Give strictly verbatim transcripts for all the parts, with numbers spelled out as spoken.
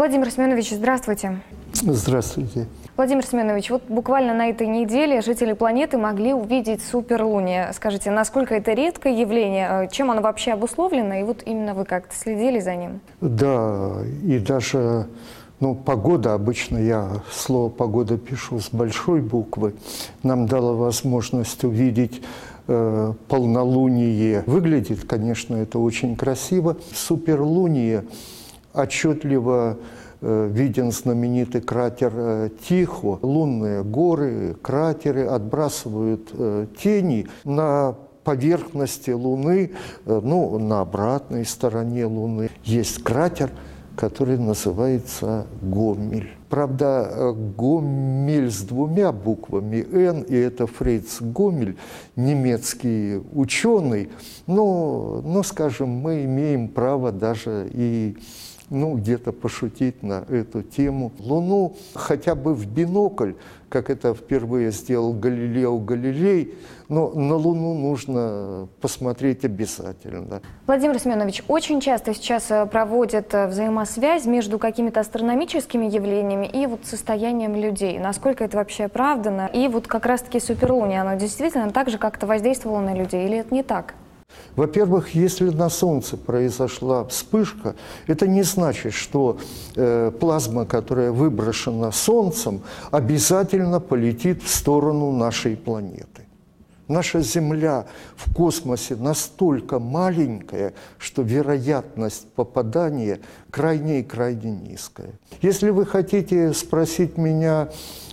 Владимир Семенович, здравствуйте. Здравствуйте. Владимир Семенович, вот буквально на этой неделе жители планеты могли увидеть суперлуние. Скажите, насколько это редкое явление, чем оно вообще обусловлено, и вот именно вы как-то следили за ним? Да, и даже ну, погода, обычно я слово «погода» пишу с большой буквы, нам дала возможность увидеть э, полнолуние. Выглядит, конечно, это очень красиво. Суперлуние отчетливо э, виден знаменитый кратер э, Тихо. Лунные горы, кратеры отбрасывают э, тени на поверхности Луны, э, ну, на обратной стороне Луны есть кратер, который называется Гомель. Правда, Гомель с двумя буквами «Н», и это Фриц Гомель, немецкий ученый, но, но, скажем, мы имеем право даже и ну, где-то пошутить на эту тему. Луну хотя бы в бинокль, как это впервые сделал Галилео Галилей, но на Луну нужно посмотреть обязательно. Владимир Семенович, очень часто сейчас проводят взаимосвязь между какими-то астрономическими явлениями и вот состоянием людей. Насколько это вообще оправдано? И вот как раз-таки суперлуние, оно действительно так же как-то воздействовало на людей, или это не так? Во-первых, если на Солнце произошла вспышка, это не значит, что э, плазма, которая выброшена Солнцем, обязательно полетит в сторону нашей планеты. Наша Земля в космосе настолько маленькая, что вероятность попадания крайне и крайне низкая. Если вы хотите спросить меня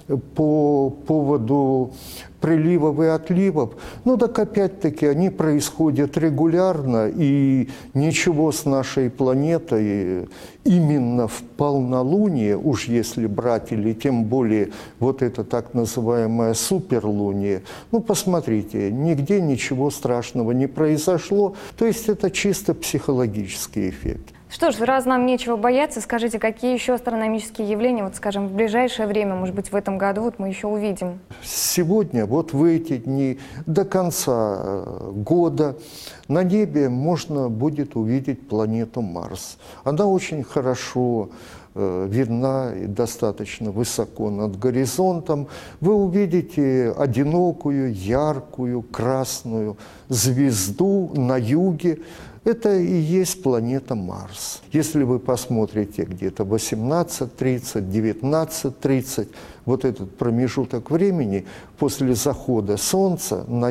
по поводу приливов и отливов, ну так опять-таки они происходят регулярно, и ничего с нашей планетой именно в полнолуние, уж если брать, или тем более вот это так называемое суперлуние, ну посмотрите, нигде ничего страшного не произошло, то есть это чисто психологический эффект. Что ж, раз нам нечего бояться, скажите, какие еще астрономические явления, вот, скажем, в ближайшее время, может быть, в этом году вот мы еще увидим? Сегодня, вот в эти дни, до конца года на небе можно будет увидеть планету Марс. Она очень хорошо э, видна и достаточно высоко над горизонтом. Вы увидите одинокую, яркую, красную звезду на юге. Это и есть планета Марс. Если вы посмотрите где-то восемнадцать тридцать, девятнадцать тридцать, вот этот промежуток времени после захода Солнца на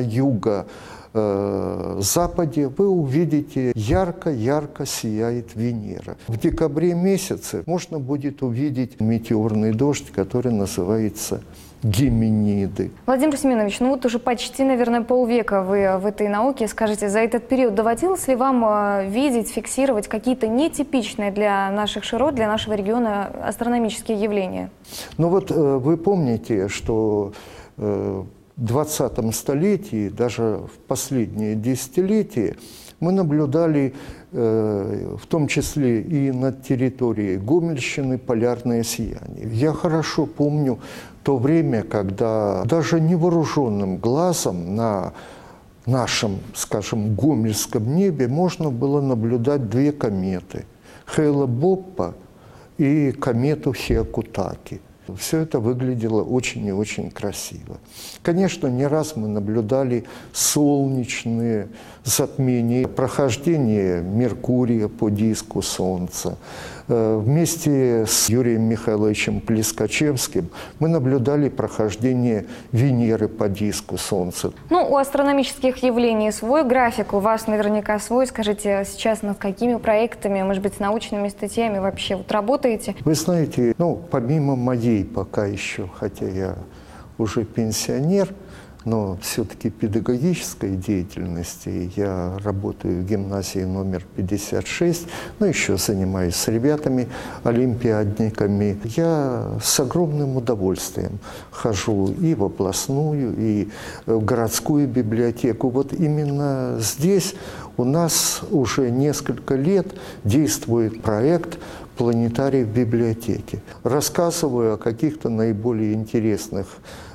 юго-западе, вы увидите ярко-ярко сияет Венера. В декабре месяце можно будет увидеть метеорный дождь, который называется Геминиды. Владимир Семенович, ну вот уже почти, наверное, полвека вы в этой науке. Скажите, за этот период доводилось ли вам видеть, фиксировать какие-то нетипичные для наших широт, для нашего региона астрономические явления? Ну вот вы помните, что в двадцатом столетии, даже в последние десятилетия, мы наблюдали, в том числе и над территорией Гомельщины, полярное сияние. Я хорошо помню то время, когда даже невооруженным глазом на нашем, скажем, гомельском небе можно было наблюдать две кометы – Хейла-Боппа и комету Хиакутаки. Все это выглядело очень и очень красиво. Конечно, не раз мы наблюдали солнечные затмения, прохождение Меркурия по диску Солнца. Вместе с Юрием Михайловичем Плескачевским мы наблюдали прохождение Венеры по диску Солнца. Ну, у астрономических явлений свой график, у вас наверняка свой. Скажите, сейчас над какими проектами, может быть, с научными статьями вообще вот работаете? Вы знаете, ну, помимо моей пока еще, хотя я уже пенсионер, но все-таки педагогической деятельности. Я работаю в гимназии номер пятьдесят шесть, но еще занимаюсь с ребятами, олимпиадниками. Я с огромным удовольствием хожу и в областную, и в городскую библиотеку. Вот именно здесь у нас уже несколько лет действует проект «Планетарий в библиотеке». Рассказываю о каких-то наиболее интересных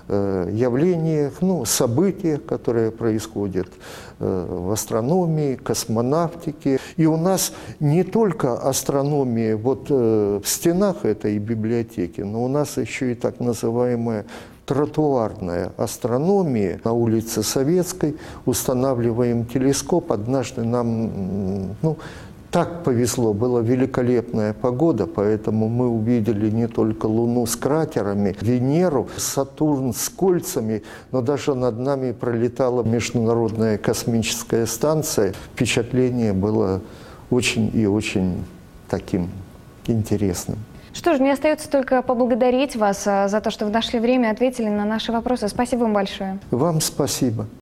э, явлениях, ну, событиях, которые происходят э, в астрономии, космонавтике. И у нас не только астрономия вот э, в стенах этой библиотеки, но у нас еще и так называемая тротуарная астрономия. На улице Советской устанавливаем телескоп. Однажды нам, ну, так повезло, была великолепная погода, поэтому мы увидели не только Луну с кратерами, Венеру, Сатурн с кольцами, но даже над нами пролетала Международная космическая станция. Впечатление было очень и очень таким интересным. Что ж, мне остается только поблагодарить вас за то, что вы нашли время и ответили на наши вопросы. Спасибо вам большое. Вам спасибо.